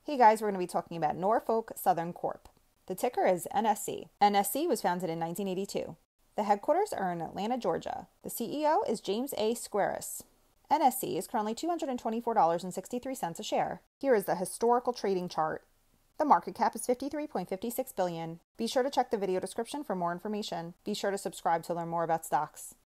Hey guys, we're going to be talking about Norfolk Southern Corp. The ticker is NSC. NSC was founded in 1982. The headquarters are in Atlanta, Georgia. The CEO is James A. Squaris. NSC is currently $224.63 a share. Here is the historical trading chart. The market cap is $53.56 billion. Be sure to check the video description for more information. Be sure to subscribe to learn more about stocks.